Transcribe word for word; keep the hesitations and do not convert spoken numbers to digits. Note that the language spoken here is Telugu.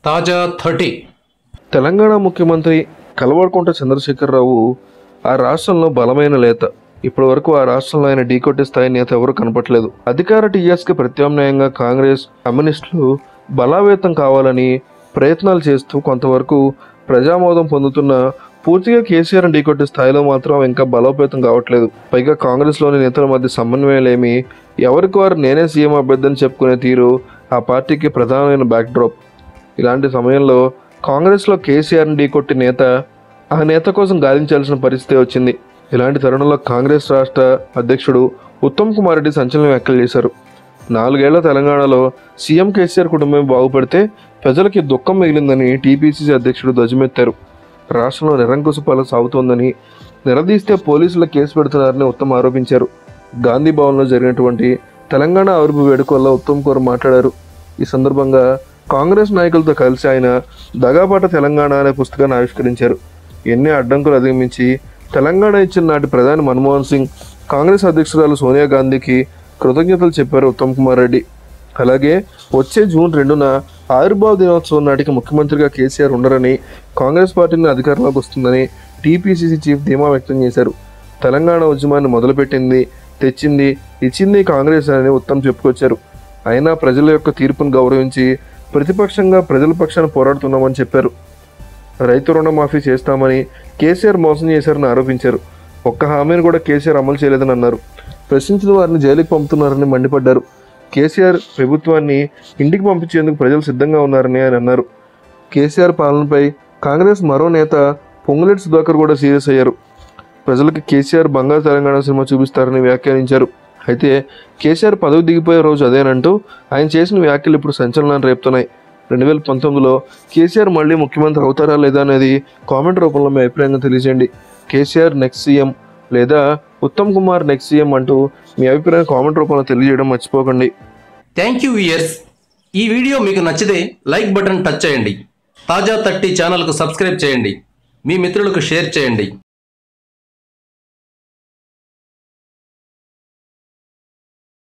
తాజా థర్టీ. తెలంగాణ ముఖ్యమంత్రి కల్వకుంట్ల చంద్రశేఖరరావు ఆ రాష్ట్రంలో బలమైన నేత. ఇప్పటి వరకు ఆ రాష్ట్రంలో ఆయన ఢీకొట్టే స్థాయి నేత ఎవరు కనపట్లేదు. అధికార టీఆర్ఎస్కి ప్రత్యామ్నాయంగా కాంగ్రెస్, కమ్యూనిస్టులు బలావేతం కావాలని ప్రయత్నాలు చేస్తూ కొంతవరకు ప్రజామోదం పొందుతున్న పూర్తిగా కేసీఆర్ ఢీకొట్టే స్థాయిలో మాత్రం ఇంకా బలోపేతం కావట్లేదు. పైగా కాంగ్రెస్లోని నేతల మధ్య సమన్వయాలేమి, ఎవరికి వారు నేనే సీఎం అభ్యర్థిని చెప్పుకునే తీరు ఆ పార్టీకి ప్రధానమైన బ్యాక్డ్రాప్. ఇలాంటి సమయంలో కాంగ్రెస్లో కేసీఆర్ని ఢీకొట్టి నేత ఆ నేత కోసం గాలించాల్సిన పరిస్థితి వచ్చింది. ఇలాంటి తరుణంలో కాంగ్రెస్ రాష్ట్ర అధ్యక్షుడు ఉత్తమ్ కుమార్ రెడ్డి సంచలన వ్యాఖ్యలు చేశారు. నాలుగేళ్ల తెలంగాణలో సీఎం కేసీఆర్ కుటుంబం బాగుపడితే ప్రజలకి దుఃఖం మిగిలిందని టీపీసీసీ అధ్యక్షుడు ధ్వజమెత్తారు. రాష్ట్రంలో నిరంకుశ పాలన సాగుతోందని, నిలదీస్తే పోలీసుల కేసు పెడుతున్నారని ఉత్తమ్ ఆరోపించారు. గాంధీ భవన్లో జరిగినటువంటి తెలంగాణ అభివృద్ధి వేడుకల్లో ఉత్తమ్ కుమార్ మాట్లాడారు. ఈ సందర్భంగా కాంగ్రెస్ నాయకులతో కలిసి ఆయన దగాపాట తెలంగాణ అనే పుస్తకాన్ని ఆవిష్కరించారు. ఎన్ని అడ్డంకులు అధిగమించి తెలంగాణ ఇచ్చిన నాటి ప్రధాని మన్మోహన్ సింగ్, కాంగ్రెస్ అధ్యక్షురాలు సోనియా గాంధీకి కృతజ్ఞతలు చెప్పారు ఉత్తమ్ కుమార్ రెడ్డి. అలాగే వచ్చే జూన్ రెండున ఆవిర్భావ దినోత్సవం నాటికి ముఖ్యమంత్రిగా కేసీఆర్ ఉండరని, కాంగ్రెస్ పార్టీని అధికారంలోకి వస్తుందని టీపీసీసీ చీఫ్ ధీమా వ్యక్తం చేశారు. తెలంగాణ ఉద్యమాన్ని మొదలుపెట్టింది, తెచ్చింది, ఇచ్చింది కాంగ్రెస్ అని ఉత్తమ్ చెప్పుకొచ్చారు. అయినా ప్రజల యొక్క తీర్పును గౌరవించి ప్రతిపక్షంగా ప్రజల పక్షాన పోరాడుతున్నామని చెప్పారు. రైతు రుణమాఫీ చేస్తామని కేసీఆర్ మోసం చేశారని ఆరోపించారు. ఒక్క హామీని కూడా కేసీఆర్ అమలు చేయలేదని అన్నారు. ప్రశ్నించిన వారిని జైలుకి పంపుతున్నారని మండిపడ్డారు. కేసీఆర్ ప్రభుత్వాన్ని ఇంటికి పంపించేందుకు ప్రజలు సిద్ధంగా ఉన్నారని ఆయన అన్నారు. కేసీఆర్ పాలనపై కాంగ్రెస్ మరో నేత పొంగులేటి సుధాకర్ కూడా సీరియస్ అయ్యారు. ప్రజలకు కేసీఆర్ బంగారు తెలంగాణ సినిమా చూపిస్తారని వ్యాఖ్యానించారు. అయితే కేసీఆర్ పదవి దిగిపోయే రోజు అదేనంటూ ఆయన చేసిన వ్యాఖ్యలు ఇప్పుడు సంచలనాన్ని రేపుతున్నాయి. రెండు వేల పంతొమ్మిదిలో కేసీఆర్ మళ్ళీ ముఖ్యమంత్రి అవుతారా లేదా అనేది కామెంట్ రూపంలో మీ అభిప్రాయంగా తెలియజేయండి. కేసీఆర్ నెక్స్ట్ సీఎం లేదా ఉత్తమ్ కుమార్ నెక్స్ట్ సీఎం అంటూ మీ అభిప్రాయం కామెంట్ రూపంలో తెలియజేయడం మర్చిపోకండి. Thank you viewers. ఈ వీడియో మీకు నచ్చితే లైక్ బటన్ టచ్ చేయండి. తాజా థర్టీ ఛానల్కు సబ్స్క్రైబ్ చేయండి. మీ మిత్రులకు షేర్ చేయండి.